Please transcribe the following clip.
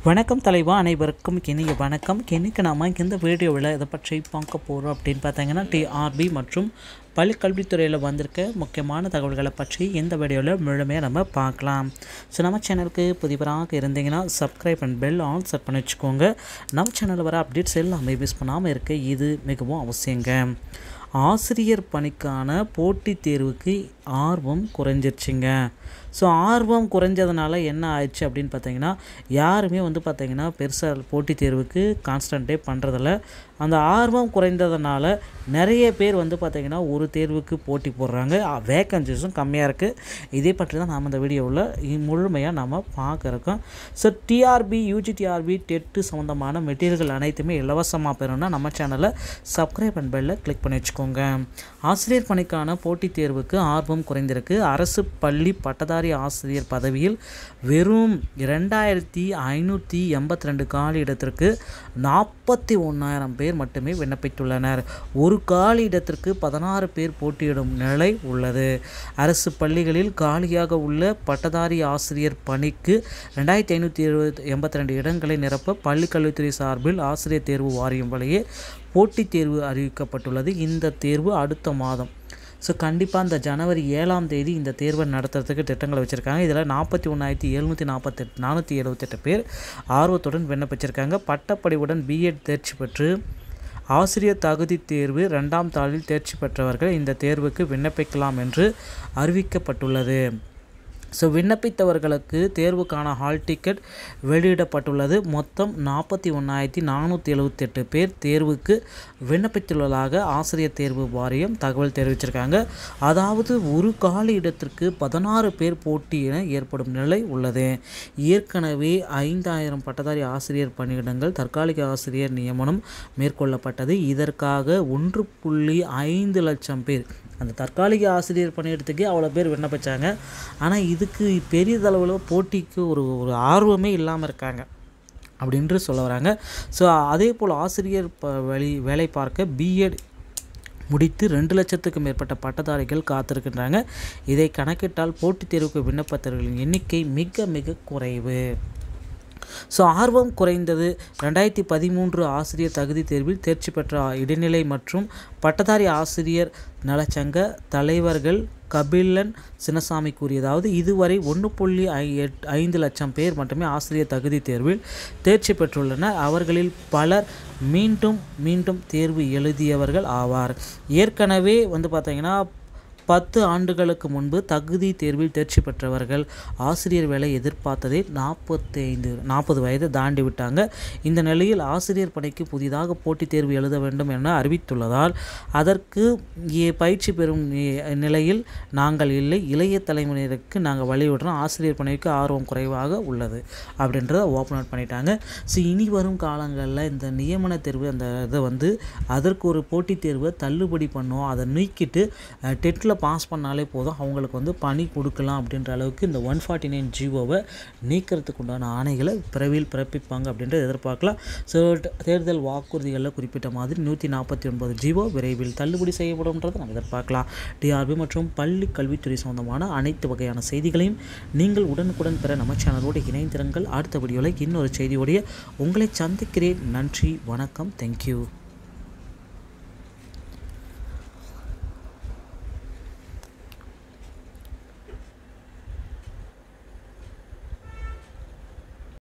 வணக்கம் தலைவா, அனைவருக்கும் இனிய வணக்கம். இன்றைக்கி நாம் இந்த வீடியோவில் இதை பற்றி பார்க்க போகிறோம் அப்படின்னு பார்த்தீங்கன்னா, டிஆர்பி மற்றும் பள்ளிக்கல்வித்துறையில் வந்திருக்க முக்கியமான தகவல்களை பற்றி இந்த வீடியோவில் முழுமையாக நம்ம பார்க்கலாம். ஸோ நம்ம சேனலுக்கு புதிவராக இருந்தீங்கன்னா subscribe and bell on set பண்ணி வச்சுக்கோங்க. நம்ம சேனலில் வர அப்டேட்ஸ் எல்லாமே மிஸ் பண்ணாமல் இருக்க இது மிகவும் அவசியங்க. ஆசிரியர் பணிக்கான போட்டித் தேர்வுக்கு ஆர்வம் குறைஞ்சிருச்சுங்க. ஸோ ஆர்வம் குறைஞ்சதுனால என்ன ஆயிடுச்சு அப்படின்னு பார்த்தீங்கன்னா, யாருமே பார்த்திங்கன்னா பெருசாக போட்டித் தேர்வுக்கு கான்ஸ்டன்ட்டே பண்ணுறதில்ல. அந்த ஆர்வம் குறைந்ததுனால நிறைய பேர் பார்த்திங்கன்னா ஒரு தேர்வுக்கு போட்டி போடுறாங்க. வேக்கன்சிஸும் கம்மியாக இருக்குது. இதே பற்றி தான் நாம் இந்த வீடியோவில் முழுமையாக நாம் பார்க்க இருக்கோம். ஸோ டிஆர்பி, யூஜிடிஆர்பி, டெட்டு சம்மந்தமான மெட்டீரியல்கள் அனைத்துமே இலவசமாக பெறணும்னா நம்ம சேனலை சப்ஸ்கிரைப் அண்ட் பெல்லை கிளிக் பண்ணி வச்சுக்கோங்க. ஆசிரியர் பணிக்கான போட்டித் தேர்வுக்கு ஆர்வம் குறைந்திருக்கு. அரசு பள்ளி பட்டதாரி ஆசிரியர் பதவியில் வெறும் 2582 காலி இடத்திற்கு 41,000 பேர் மட்டுமே விண்ணப்பித்துள்ளனர். ஒரு காலி இடத்திற்கு 16 பேர் போட்டியிடும் நிலை உள்ளது. அரசு பள்ளிகளில் காலியாக உள்ள பட்டதாரி ஆசிரியர் பணிக்கு 2582 இடங்களை நிரப்ப பள்ளிக்கல்வித்துறை சார்பில் ஆசிரியர் தேர்வு வாரியம் வழியே போட்டித் தேர்வு அறிவிக்கப்பட்டுள்ளது. இந்த தேர்வு அடுத்த மாதம், ஸோ கண்டிப்பாக இந்த ஜனவரி 7ஆம் தேதி இந்த தேர்வை நடத்துறதுக்கு திட்டங்களை வச்சுருக்காங்க. இதில் 41,748 பேர் ஆர்வத்துடன் விண்ணப்பிச்சிருக்காங்க. பட்டப்படிவுடன் பிஎட் தேர்ச்சி பெற்று ஆசிரியர் தகுதி தேர்வு 2ஆம் தாளில் தேர்ச்சி பெற்றவர்கள் இந்த தேர்வுக்கு விண்ணப்பிக்கலாம் என்று அறிவிக்கப்பட்டுள்ளது. ஸோ விண்ணப்பித்தவர்களுக்கு தேர்வுக்கான ஹால் டிக்கெட் வெளியிடப்பட்டுள்ளது. மொத்தம் 41,478 பேர் தேர்வுக்கு விண்ணப்பித்துள்ளதாக ஆசிரியர் தேர்வு வாரியம் தகவல் தெரிவிச்சிருக்காங்க. அதாவது ஒரு காலி இடத்திற்கு 16 பேர் போட்டி என ஏற்படும் நிலை உள்ளது. ஏற்கனவே 5,000 பட்டதாரி ஆசிரியர் பணியிடங்கள் தற்காலிக ஆசிரியர் நியமனம் மேற்கொள்ளப்பட்டது. இதற்காக 1.5 லட்சம் பேர் அந்த தற்காலிக ஆசிரியர் பணியிடத்துக்கே அவ்வளோ பேர் விண்ணப்பிச்சாங்க. ஆனால் இதுக்கு பெரியதளவில் போட்டிக்கு ஒரு ஆர்வமே இல்லாமல் இருக்காங்க அப்படின்று சொல்ல வராங்க. ஸோ அதே போல் ஆசிரியர் வேலை பார்க்க பிஎட் முடித்து 2 லட்சத்துக்கும் மேற்பட்ட பட்டதாரிகள் காத்திருக்கின்றாங்க. இதை கணக்கிட்டால் போட்டித் தேர்வுக்கு விண்ணப்பத்தவர்களின் எண்ணிக்கை மிக மிக குறைவு. ஸோ ஆர்வம் குறைந்தது. 2013 ஆசிரியர் தகுதி தேர்வில் தேர்ச்சி பெற்ற இடைநிலை மற்றும் பட்டதாரி ஆசிரியர் நலச்சங்க தலைவர்கள் கபிலன் சின்னசாமி கூறியதாவது, இதுவரை 1.5 லட்சம் பேர் மட்டுமே ஆசிரியர் தகுதி தேர்வில் தேர்ச்சி பெற்றுள்ளனர். அவர்களில் பலர் மீண்டும் தேர்வு எழுதியவர்கள் ஆவார். ஏற்கனவே பார்த்திங்கன்னா 10 ஆண்டுகளுக்கு முன்பு தகுதி தேர்வில் தேர்ச்சி பெற்றவர்கள் ஆசிரியர் வேலை எதிர்பார்த்ததை 40 வயது தாண்டி விட்டாங்க. இந்த நிலையில் ஆசிரியர் பணிக்கு புதிதாக போட்டித் தேர்வு எழுத வேண்டும் என அறிவித்துள்ளதால் அதற்கு பயிற்சி பெறும் நிலையில் நாங்கள் இல்லை. இளைய தலைமுறையினருக்கு நாங்கள் வழிவிடுறோம். ஆசிரியர் பணிக்கு ஆர்வம் குறைவாக உள்ளது அப்படின்றத ஓப்பன் அவுட் பண்ணிட்டாங்க. ஸோ இனி வரும் காலங்களில் இந்த நியமன தேர்வு அந்த இதை அதற்கு ஒரு போட்டித் தேர்வை தள்ளுபடி பண்ணுவோம். அதை நீக்கிட்டு டெட்டில் பாஸ் பண்ணாலே போதும், அவங்களுக்கு பணி கொடுக்கலாம் அப்படின்ற அளவுக்கு இந்த 149 ஜிஓவை நீக்கிறதுக்கு உண்டான ஆணைகளை விரைவில் பிறப்பிப்பாங்க அப்படின்றத எதிர்பார்க்கலாம். ஸோ தேர்தல் வாக்குறுதிகளில் குறிப்பிட்ட மாதிரி 149 ஜிஓ விரைவில் தள்ளுபடி செய்யப்படும்ன்றதை நம்ம எதிர்பார்க்கலாம். டிஆர்பி மற்றும் பள்ளி கல்வித்துறை சம்பந்தமான அனைத்து வகையான செய்திகளையும் நீங்கள் உடனுக்குடன் பெற நம்ம சேனலோடு இணைந்திருங்கள். அடுத்த வீடியோவில் இன்னொரு செய்தியோடைய உங்களை சந்திக்கிறேன். நன்றி, வணக்கம், தேங்க்யூ.